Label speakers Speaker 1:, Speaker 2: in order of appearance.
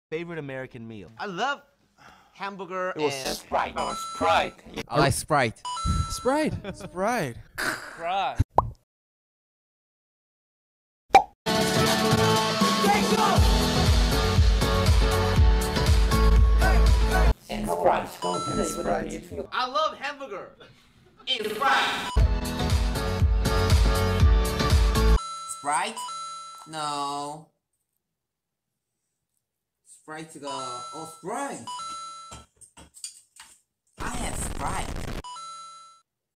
Speaker 1: Favorite American meal?
Speaker 2: I love hamburger and
Speaker 3: Sprite.
Speaker 2: Oh, Sprite.
Speaker 4: I like Sprite.
Speaker 5: Sprite. Sprite.
Speaker 3: Sprite.
Speaker 2: And Sprite. I love hamburger and Sprite.
Speaker 4: Sprite? No. Sprite. Oh, Sprite. I have Sprite.